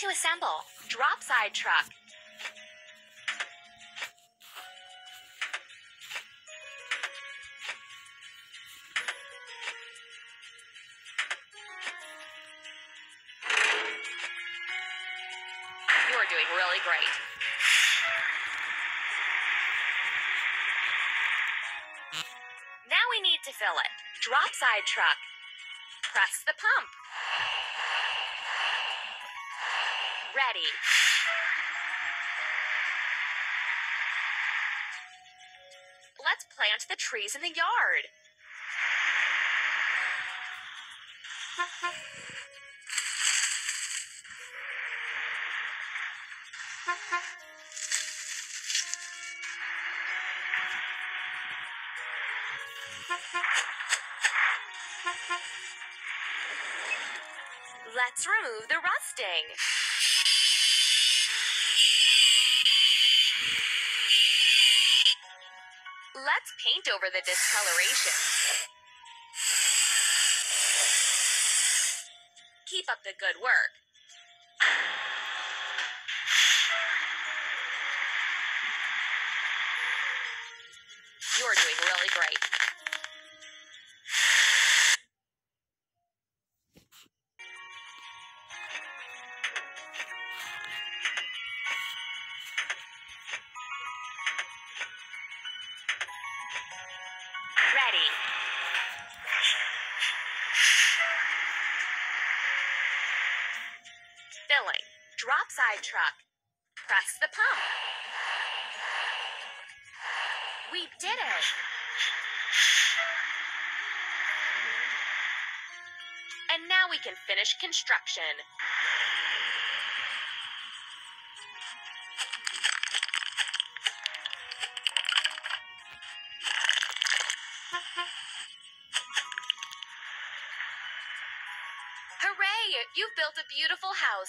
to assemble. Drop side truck. You're doing really great. Now we need to fill it. Drop side truck. Press the pump. Ready. Let's plant the trees in the yard. Let's remove the rusting. Let's paint over the discoloration. Keep up the good work. You're doing really great. Ready. Filling. Drop side truck. Press the pump. We did it. And now we can finish construction. Hooray! You've built a beautiful house.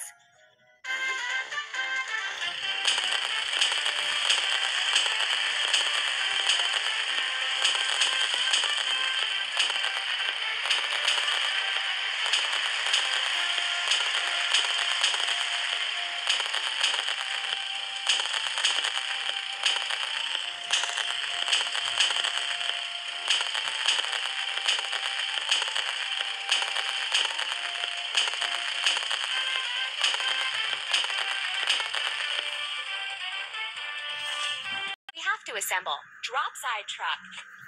We have to assemble. Drop side truck.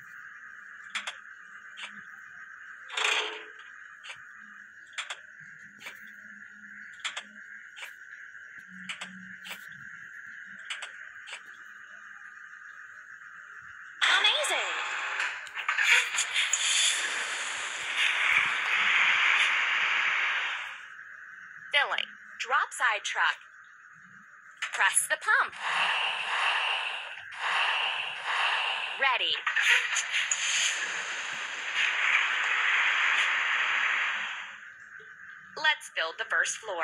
Amazing! Filling. Drop side truck. Press the pump. Ready. Let's build the first floor.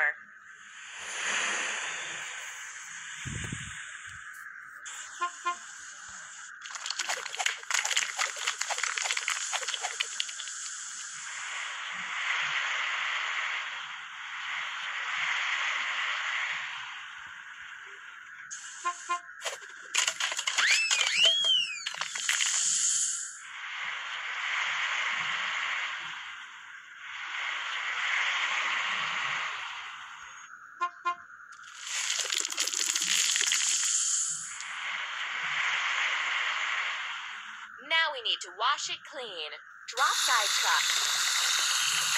Now we need to wash it clean. Drop side truck.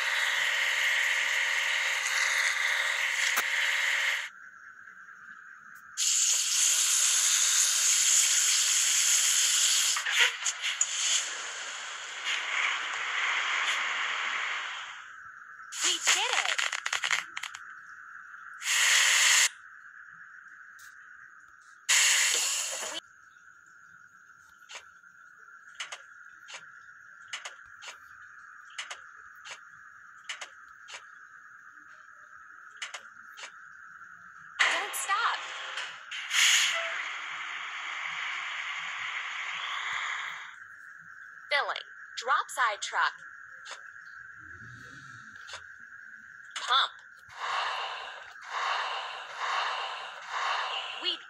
We did it! Don't stop. Filling. Drop side truck. Pump.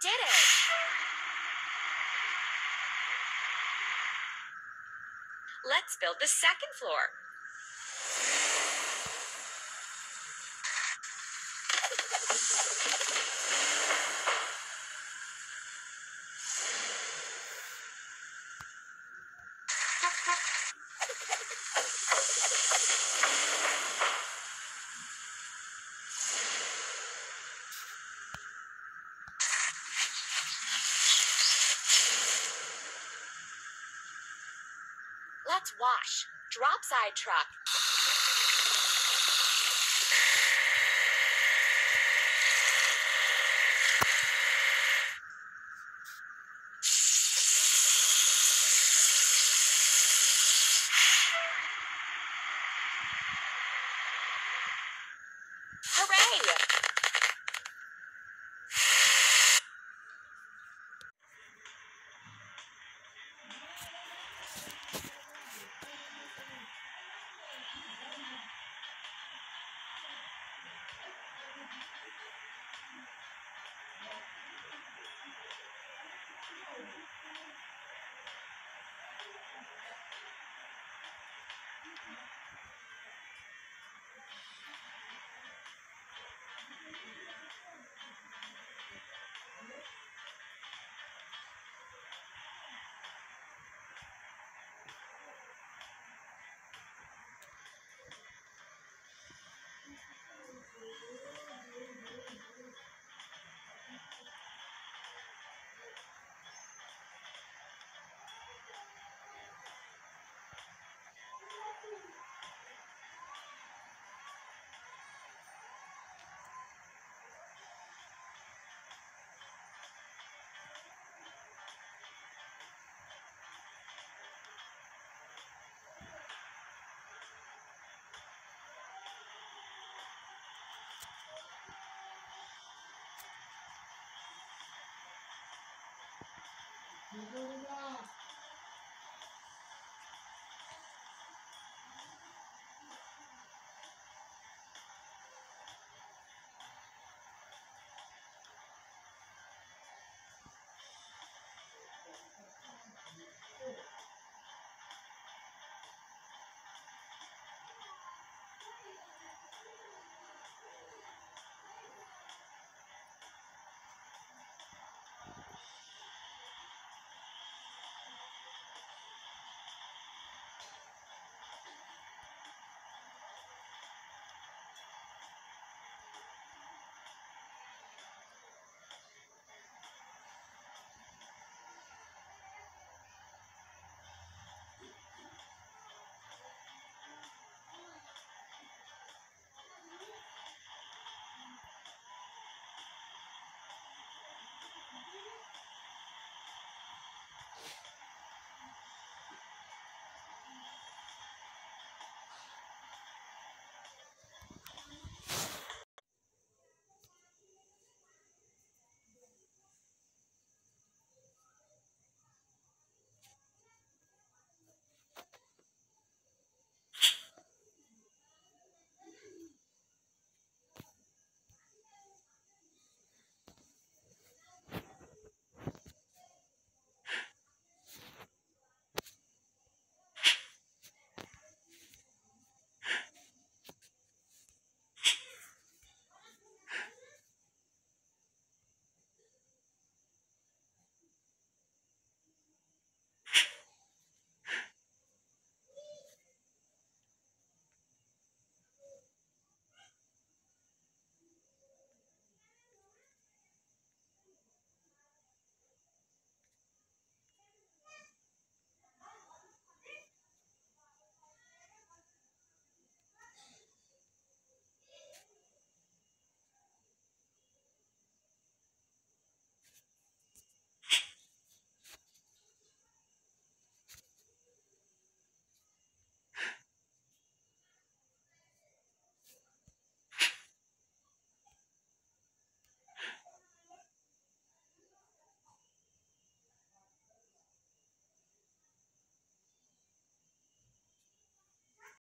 did it! Let's build the second floor. Let's wash. Drop side truck. Hooray!